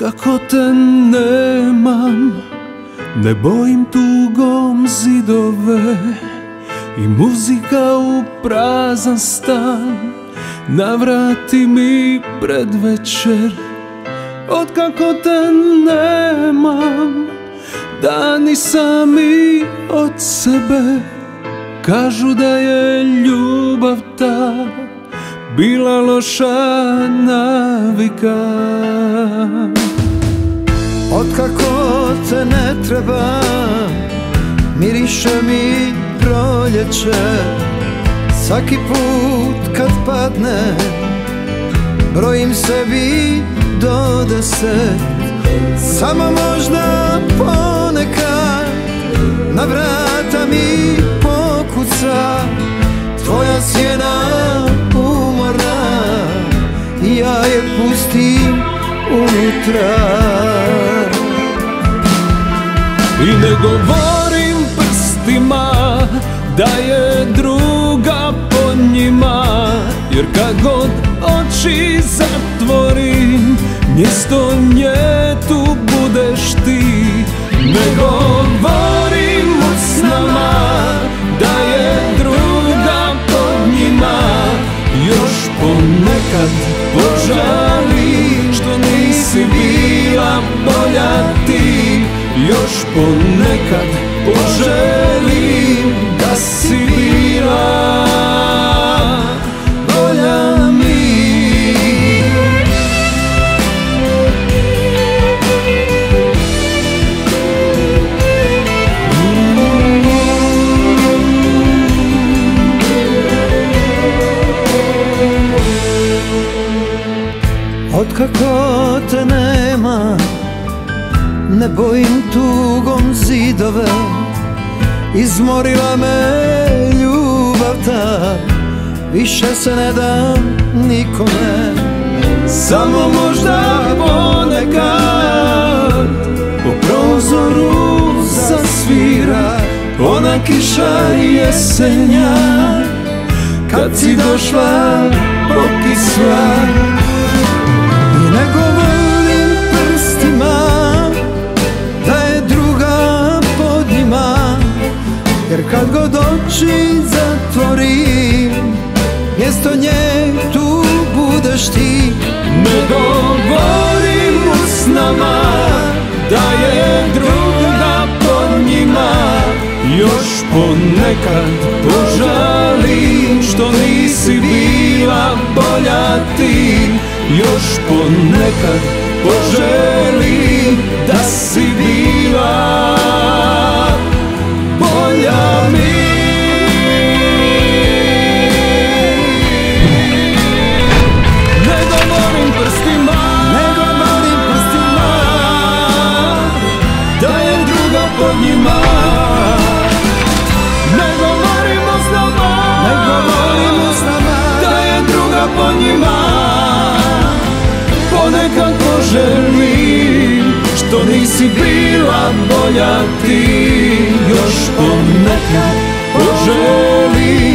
Kako te nemam, ne bojim tugom zidove i muzika u prazan stan navrati mi pred večer. Otkako te nemam, dani sami od sebe kažu da je ljubav ta bila loša navika. Otkako te ne treba, miriše mi proljeće. Svaki put kad padne, brojim sebi do 10. Samo možda ponekad na vrata mi pokuca tvoja sjena umorna i ja je pustim unutra. I ne govorim prstima da je druga po njima, jer kad god oči zatvorim, mjesto nje tu budeš ti. Ne govorim u snama da je druga po njima, još ponekad požalim što nisi bila bolja ti. Još ponekad poželim da si bila bolja mi. Otkako te nema, ne bojim tugom zidove. Izmorila me ljubav ta, više se ne dam nikome. Samo možda ponekad po prozoru zasvira ona kiša jesenja, kad si došla pokisla. I ne govorim prstima da je druga pod njima, jer kad god oči zatvorim, mjesto nje tu budeš ti. Ne govorim u snama da je druga pod njima, još ponekad požalim što nisi bila bolja ti. Još ponekad poželim da si bila bolja mi. Ne govorim prstima da je druga pod njima. Ne govorim u snama da je druga pod njima. Ponekad poželim što nisi bila bolja ti. Još ponekad poželim